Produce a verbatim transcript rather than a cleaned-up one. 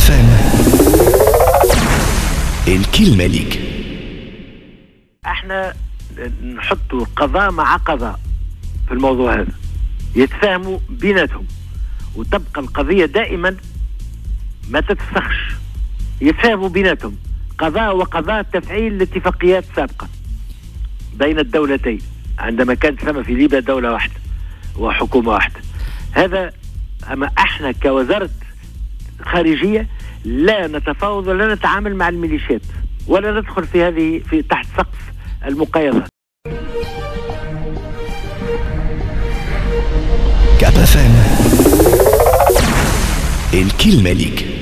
ام الكلمة ليك. احنا نحطوا القضاء مع قضاء في الموضوع هذا، يتفاهموا بيناتهم وتبقى القضية دائما ما تتفسخش، يتفاهموا بيناتهم قضاء وقضاء تفعيل الاتفاقيات السابقة بين الدولتين عندما كانت ثم في ليبيا دولة واحدة وحكومة واحدة. هذا أما احنا كوزارة خارجية لا نتفاوض ولا نتعامل مع الميليشيات ولا ندخل في هذه في تحت سقف المقايضة. كاب اف ام الكلمة ليك.